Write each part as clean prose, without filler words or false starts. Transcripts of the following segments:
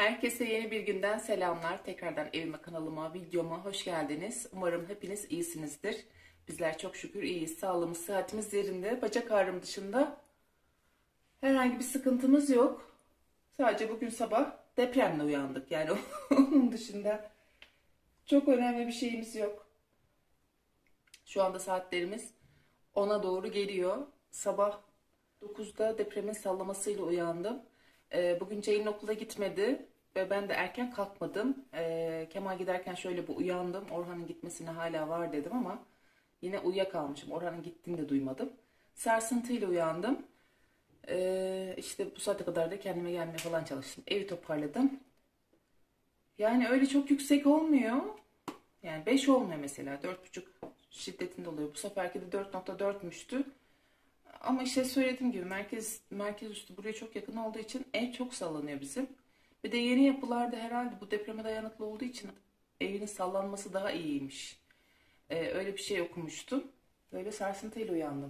Herkese yeni bir günden selamlar. Tekrardan evime, kanalıma, videoma hoş geldiniz. Umarım hepiniz iyisinizdir. Bizler çok şükür iyiyiz. Sağlığımız, sıhhatimiz yerinde. Bacak ağrım dışında herhangi bir sıkıntımız yok. Sadece bugün sabah depremle uyandık. Yani onun dışında çok önemli bir şeyimiz yok. Şu anda saatlerimiz 10'a doğru geliyor. Sabah 9'da depremin sallamasıyla uyandım. Bugün Ceylin okula gitmedi ve ben de erken kalkmadım. Kemal giderken şöyle bir uyandım. Orhan'ın gitmesine hala var dedim ama yine uyuyakalmışım. Orhan'ın gittiğini de duymadım. Sarsıntıyla uyandım. İşte bu saate kadar da kendime gelmeye falan çalıştım. Evi toparladım. Yani öyle çok yüksek olmuyor. Yani 5 olmuyor mesela. 4,5 şiddetinde oluyor. Bu seferki de 4,4'müştü. Ama işte söylediğim gibi merkez üstü buraya çok yakın olduğu için ev çok sallanıyor bizim. Bir de yeni yapılarda herhalde bu depreme dayanıklı olduğu için evinin sallanması daha iyiymiş. Öyle bir şey okumuştum. Böyle sarsıntıyla uyandım.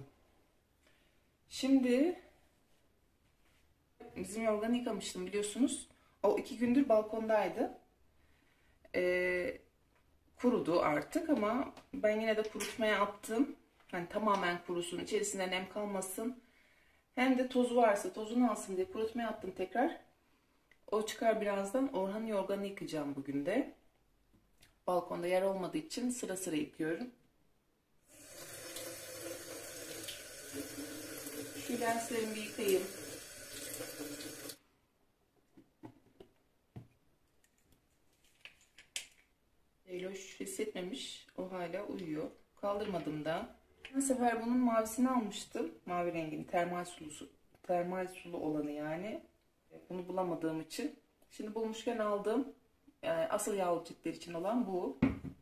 Şimdi bizim yorganı yıkamıştım biliyorsunuz. O 2 gündür balkondaydı. Kurudu artık ama ben yine de kurutmaya attım. Hani tamamen kurusun, içerisinde nem kalmasın. Hem de tozu varsa tozunu alsın diye kurutmaya attım tekrar. O çıkar birazdan. Orhan'ın yorganı yıkayacağım bugün de. Balkonda yer olmadığı için sıra sıra yıkıyorum. Şu lenslerimi bir yıkayayım. Eloş hissetmemiş. O hala uyuyor. Kaldırmadım da. Bu sefer bunun mavisini almıştım. Mavi rengini, termal sulu olanı yani. Bunu bulamadığım için. Şimdi bulmuşken aldım. Asıl yağlı ciltler için olan bu.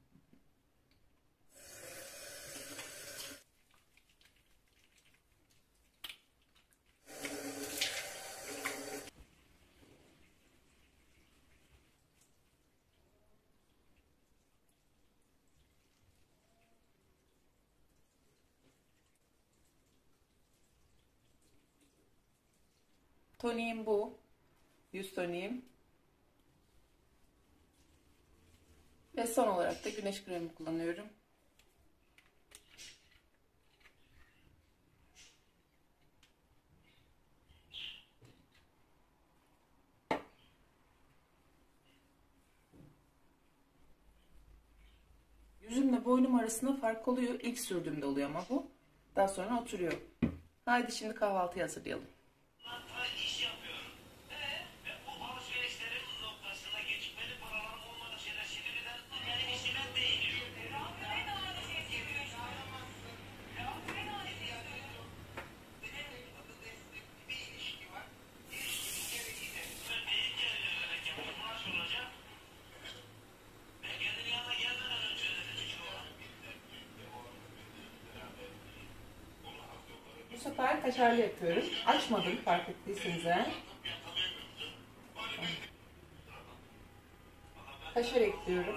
Toniğim bu. Yüz toniğim. Ve son olarak da güneş kremi kullanıyorum. Yüzümle boynum arasında fark oluyor. İlk sürdüğümde oluyor ama bu. Daha sonra oturuyor. Haydi şimdi kahvaltıyı hazırlayalım. Bu sefer kaşarlı yapıyorum. Açmadım fark ettiyseniz eğer. Kaşar ekliyorum.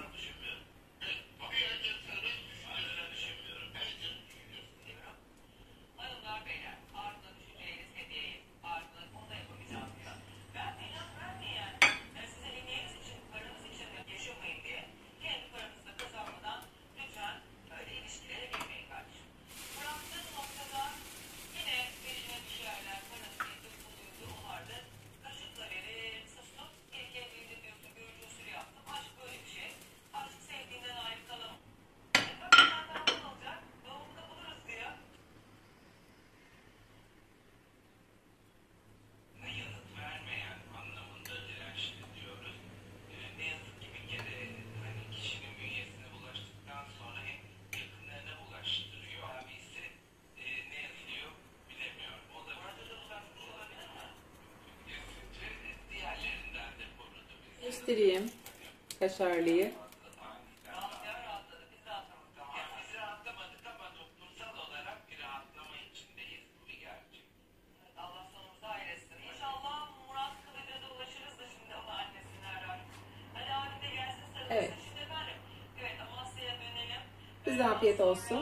Göstereyim kaşarlıyı. Evet. Bize afiyet olsun.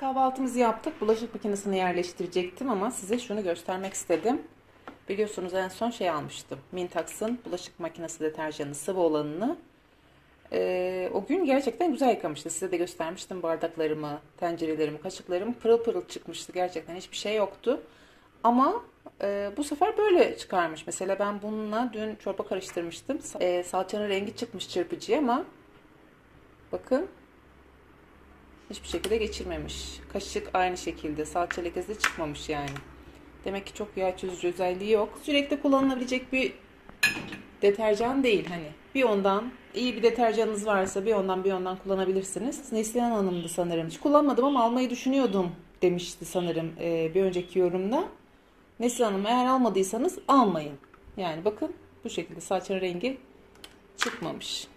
Kahvaltımızı yaptık. Bulaşık makinesine yerleştirecektim ama size şunu göstermek istedim. Biliyorsunuz en son şey almıştım. Mintax'ın bulaşık makinesi deterjanı, sıvı olanını. O gün gerçekten güzel yıkamıştı. Size de göstermiştim bardaklarımı, tencerelerimi, kaşıklarımı. Pırıl pırıl çıkmıştı. Gerçekten hiçbir şey yoktu. Ama bu sefer böyle çıkarmış. Mesela ben bununla dün çorba karıştırmıştım. Salçanın rengi çıkmış çırpıcıya ama bakın hiçbir şekilde geçirmemiş. Kaşık aynı şekilde. Salça lekesi de çıkmamış yani. Demek ki çok yağ çözücü özelliği yok. Sürekli kullanılabilecek bir deterjan değil. Hani bir ondan iyi bir deterjanınız varsa bir ondan kullanabilirsiniz. Neslihan Hanım'dı sanırım. Hiç kullanmadım ama almayı düşünüyordum demişti sanırım bir önceki yorumda. Neslihan Hanım eğer almadıysanız almayın. Yani bakın bu şekilde salçanın rengi çıkmamış.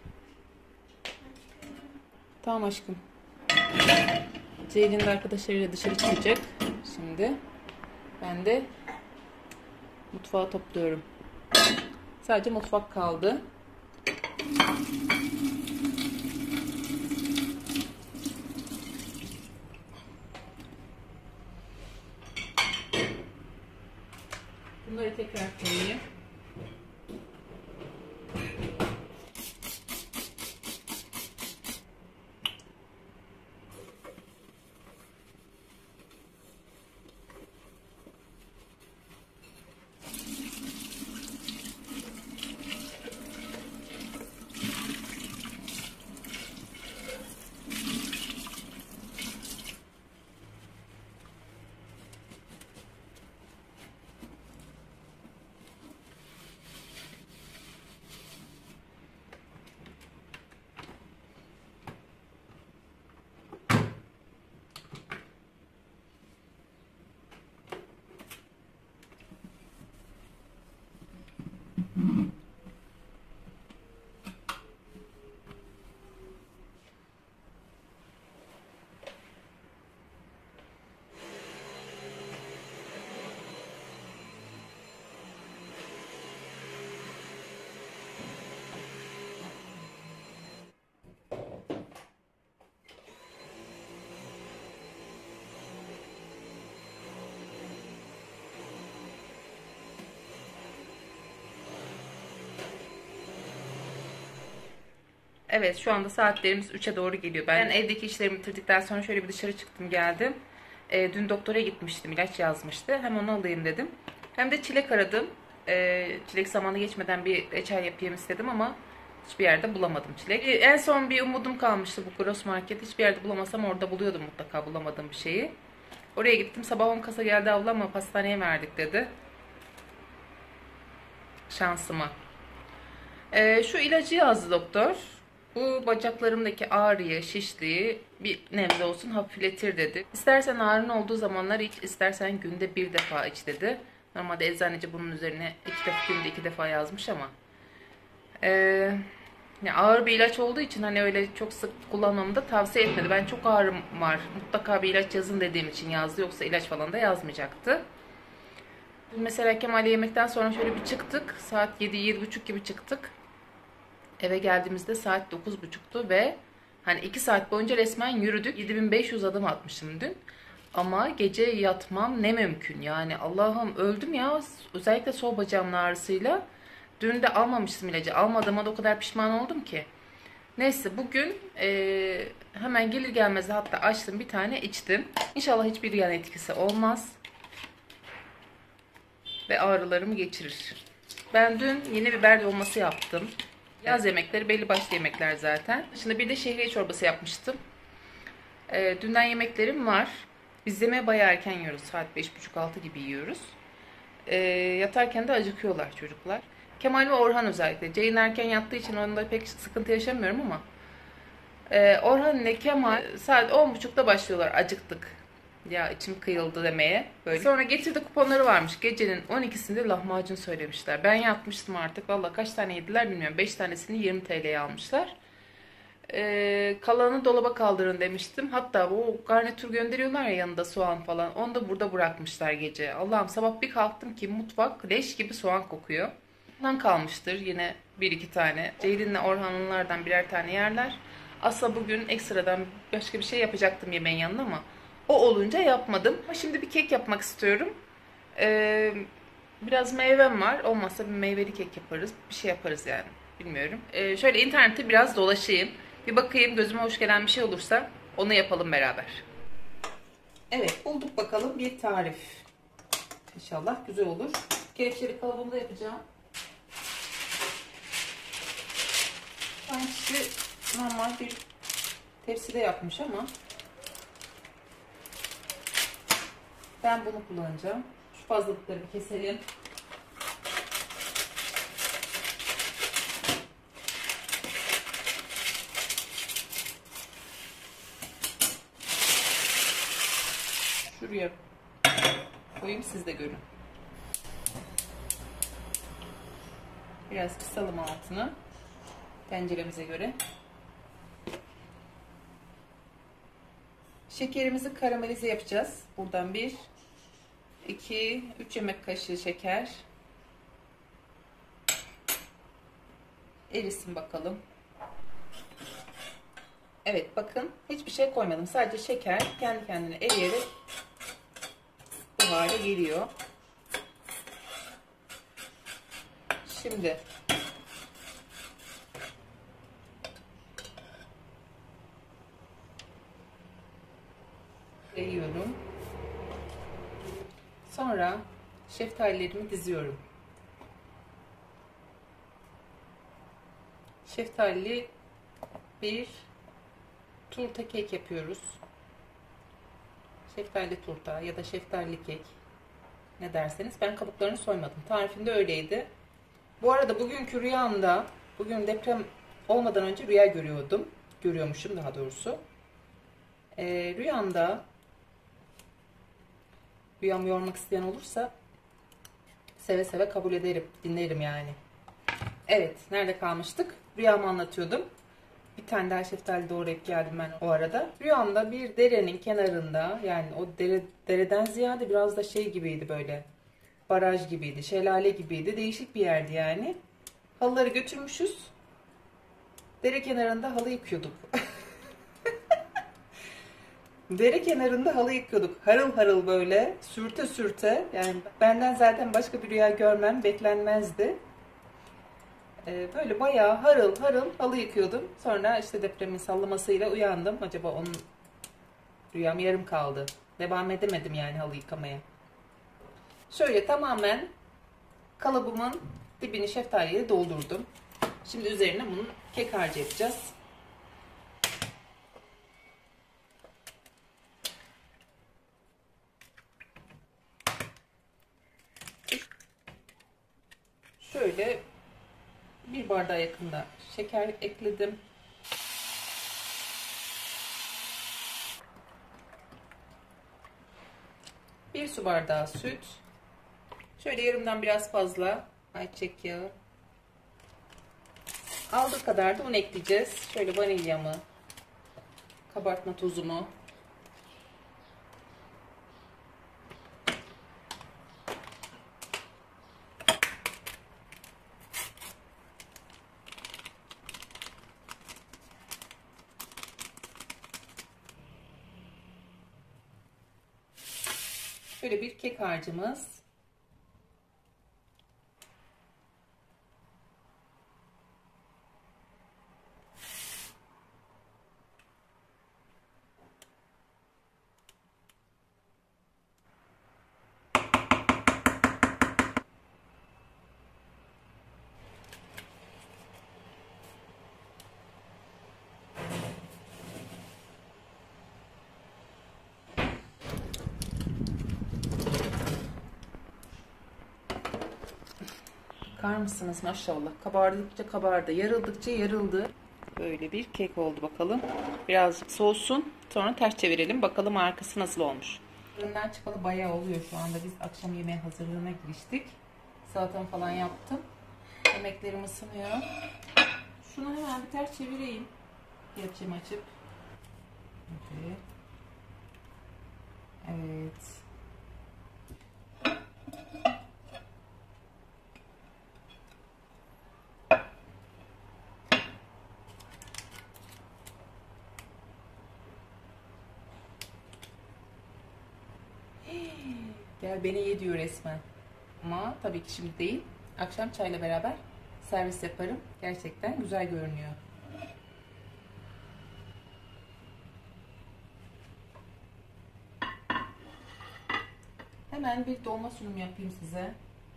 Tamam aşkım. Ceylin de arkadaşlarıyla dışarı çıkacak. Şimdi ben de mutfağı topluyorum. Sadece mutfak kaldı. Bunları tekrar koyayım. Evet, şu anda saatlerimiz 3'e doğru geliyor. Ben evdeki işlerimi bitirdikten sonra şöyle bir dışarı çıktım geldim. Dün doktora gitmiştim, ilaç yazmıştı. Hem onu alayım dedim. Hem de çilek aradım. Çilek zamanı geçmeden bir reçel yapayım istedim ama hiçbir yerde bulamadım çilek. En son bir umudum kalmıştı bu Gross Market. Hiçbir yerde bulamasam orada buluyordum mutlaka bulamadığım bir şeyi. Oraya gittim. Sabah 10 kasa geldi abla ama pastaneye verdik dedi. Şansıma. Şu ilacı yazdı doktor. Bu bacaklarımdaki ağrıyı, şişliği bir nebze olsun hafifletir dedi. İstersen ağrın olduğu zamanlar iç, istersen günde bir defa iç dedi. Normalde eczaneci bunun üzerine günde iki defa yazmış ama. Ya ağır bir ilaç olduğu için hani öyle çok sık kullanmamı da tavsiye etmedi. Ben çok ağrım var, mutlaka bir ilaç yazın dediğim için yazdı. Yoksa ilaç falan da yazmayacaktı. Mesela Kemal'le yemekten sonra şöyle bir çıktık. Saat 7-7.30 gibi çıktık. Eve geldiğimizde saat 9.30'tu ve hani 2 saat boyunca resmen yürüdük. 7500 adım atmışım dün. Ama gece yatmam ne mümkün. Yani Allah'ım öldüm ya. Özellikle sol bacağımın ağrısıyla. Dün de almamıştım ilacı. Almadığıma da o kadar pişman oldum ki. Neyse bugün hemen gelir gelmez de hatta açtım bir tane içtim. İnşallah hiçbir yan etkisi olmaz. Ve ağrılarımı geçirir. Ben dün yine biber dolması yaptım. Yaz yemekleri belli başlı yemekler zaten. Şimdi bir de şehriye çorbası yapmıştım. Dünden yemeklerim var. Biz yemeği bayağı erken yiyoruz. Saat 5.30-6 gibi yiyoruz. Yatarken de acıkıyorlar çocuklar. Kemal ve Orhan özellikle. Ceylin erken yattığı için onda pek sıkıntı yaşamıyorum ama Orhan ile Kemal saat 10.30'da başlıyorlar. Acıktık. Ya içim kıyıldı demeye. Böyle. Sonra getirdi kuponları varmış. Gecenin 12'sinde lahmacun söylemişler. Ben yapmıştım artık. Valla kaç tane yediler bilmiyorum. 5 tanesini 20 TL'ye almışlar. Kalanı dolaba kaldırın demiştim. Hatta bu garnitür gönderiyorlar ya yanında soğan falan. Onu da burada bırakmışlar gece. Allah'ım sabah bir kalktım ki mutfak leş gibi soğan kokuyor. Ondan kalmıştır yine 1-2 tane. Ceylin'le Orhan'ınlardan birer tane yerler. Aslında bugün ekstradan başka bir şey yapacaktım yemeğin yanına ama O olunca yapmadım. Ama şimdi bir kek yapmak istiyorum. Biraz meyvem var. Olmazsa bir meyveli kek yaparız. Bir şey yaparız yani. Bilmiyorum. Şöyle internette biraz dolaşayım. Bir bakayım, gözüme hoş gelen bir şey olursa onu yapalım beraber. Evet, bulduk bakalım bir tarif. İnşallah güzel olur. Kelepçeli kalıbımda yapacağım. Ben işte normal bir tepside yapmış ama ben bunu kullanacağım. Şu fazlalıkları bir keselim. Şuraya koyayım, siz de görün. Biraz kısalım altını tenceremize göre. Şekerimizi karamelize yapacağız. Buradan 1, 2, 3 yemek kaşığı şeker. Erisin bakalım. Evet, bakın hiçbir şey koymadım. Sadece şeker kendi kendine eriyerek bu hale geliyor. Şimdi eğiyorum. Sonra şeftalilerimi diziyorum. Şeftalili bir turta kek yapıyoruz. Şeftali turta ya da şeftali kek, ne derseniz. Ben kabuklarını soymadım. Tarifinde öyleydi. Bu arada bugünkü rüyamda, bugün deprem olmadan önce rüya görüyordum. Görüyormuşum daha doğrusu. Rüyamda, rüyamı yormak isteyen olursa seve seve kabul ederim, dinlerim yani. Evet, nerede kalmıştık? Rüyamı anlatıyordum. Bir tane daha şeftali doğrayıp geldim ben o arada. Rüyamda bir derenin kenarında, yani o dereden ziyade biraz da şey gibiydi böyle. Baraj gibiydi, şelale gibiydi. Değişik bir yerdi yani. Halıları götürmüşüz. Dere kenarında halı yıkıyorduk. Dere kenarında halı yıkıyorduk. Harıl harıl böyle, sürte sürte. Yani benden zaten başka bir rüya görmem beklenmezdi. Böyle bayağı harıl harıl halı yıkıyordum. Sonra işte depremin sallamasıyla uyandım. Acaba onun rüyam yarım kaldı. Devam edemedim yani halı yıkamaya. Şöyle tamamen kalıbımın dibini şeftaliyle doldurdum. Şimdi üzerine bunun kek harcı yapacağız. Şöyle bir bardağa yakında şeker ekledim. Bir su bardağı süt. Şöyle yarımdan biraz fazla ayçiçek yağı. Aldığı kadar da un ekleyeceğiz. Şöyle vanilyamı, kabartma tozumu. Şöyle bir kek harcımız. Bakar mısınız maşallah. Kabardıkça kabardı. Yarıldıkça yarıldı. Böyle bir kek oldu bakalım. Birazcık soğusun. Sonra ters çevirelim. Bakalım arkası nasıl olmuş. Fırından çıkalı bayağı oluyor şu anda. Biz akşam yemeği hazırlığına giriştik. Salatamı falan yaptım. Yemeklerim ısınıyor. Şunu hemen bir ters çevireyim. Kepçemi açıp. Evet. Gel beni ye diyor resmen. Ama tabii ki şimdi değil. Akşam çayla beraber servis yaparım. Gerçekten güzel görünüyor. Hemen bir dolma sunumu yapayım size.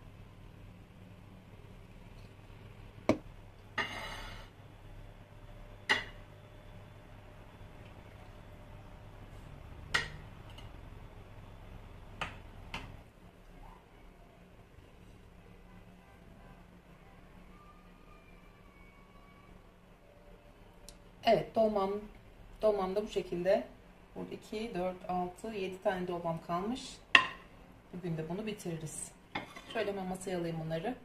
Evet, dolmam da bu şekilde. Burada 2, 4, 6, 7 tane dolmam kalmış. Bugün de bunu bitiririz. Şöyle hemen masaya alayım bunları.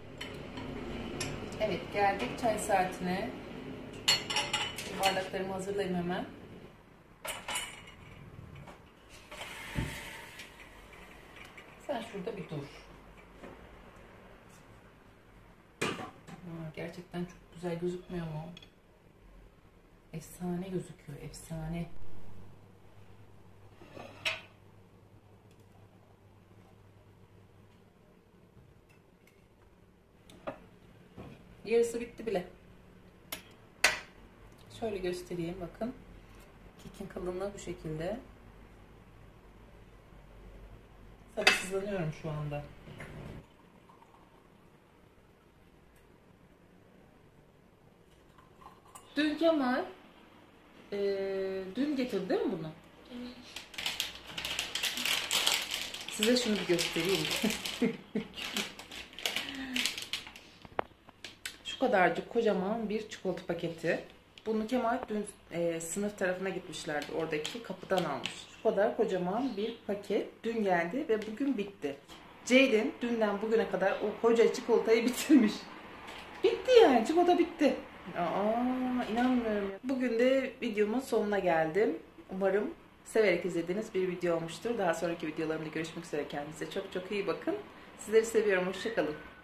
Evet, geldik çay saatine. Bardaklarımı hazırlayayım hemen. Sen şurada bir dur. Gerçekten çok güzel gözükmüyor mu? Efsane gözüküyor, efsane. Yarısı bitti bile. Şöyle göstereyim, bakın. Kekin kalınlığı bu şekilde. Sabırsızlanıyorum şu anda. Dün Kemal dün getirdi değil mi bunu? Size şunu bir göstereyim. Şu kadarcık kocaman bir çikolata paketi. Bunu Kemal dün sınıf tarafına gitmişlerdi. Oradaki kapıdan almış. Şu kadar kocaman bir paket dün geldi ve bugün bitti. Ceylin dünden bugüne kadar o koca çikolatayı bitirmiş. Bitti yani, çikolata bitti. İnanmıyorum. Bugün de videomun sonuna geldim. Umarım severek izlediğiniz bir video olmuştur. Daha sonraki videolarımda görüşmek üzere. Kendinize çok çok iyi bakın. Sizleri seviyorum. Hoşça kalın.